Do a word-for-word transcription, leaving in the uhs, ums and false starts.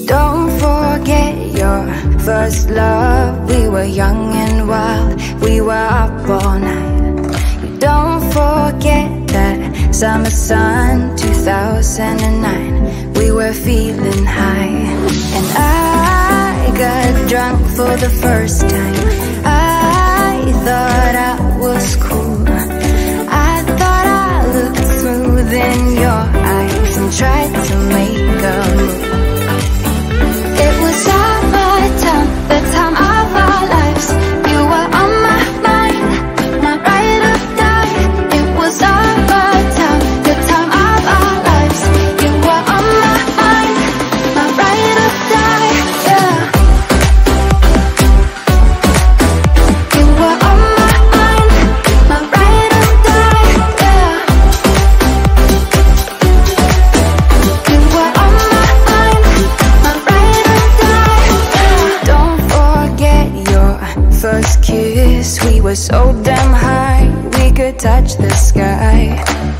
Don't forget your first love. We were young and wild, we were up all night. You don't forget that summer sun, two thousand nine. We were feeling high, and I got drunk for the first time. I thought I was cool. I thought I looked smooth in your eyes and tried to make a move. It was our time, the time of our lives. You were on my mind, my ride or die. It was our time, the time of our lives. You were on my mind, my ride or die, yeah. You were on my mind, my ride or die, yeah. You were on my mind, my ride or die, yeah. Don't forget your first kiss. We were so damn high, we could touch the sky.